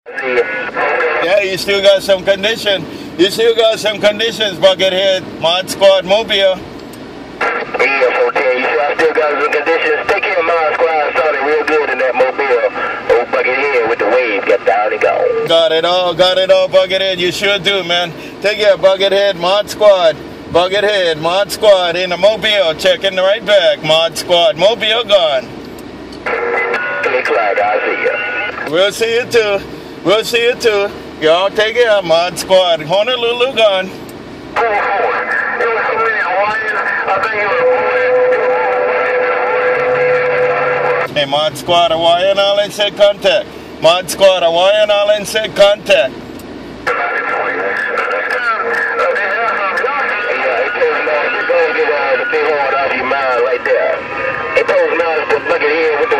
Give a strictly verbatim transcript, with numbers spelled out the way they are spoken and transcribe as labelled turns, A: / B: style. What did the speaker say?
A: Yeah, you still got some condition. You still got some conditions, Buckethead. Mod Squad Mobile.
B: Yes, okay. You see, I still got some conditions. Take care of Mod Squad. Started real good in that Mobile. Old Buckethead with the wave. Got down and gone.
A: Got it all. Got it all, Buckethead. You sure do, man. Take care, Buckethead. Mod Squad. Buckethead. Mod Squad in the Mobile. Checking the right back. Mod Squad. Mobile gone.
B: Click, clack. I'll see you.
A: We'll see you too. We'll see you too. Y'all take care, Mod Squad. Honolulu gone. Hey, Mod Squad, Hawaiian Island said contact. Mod Squad, Hawaiian Island said contact.
B: Right there. It told Miles to bucket in with the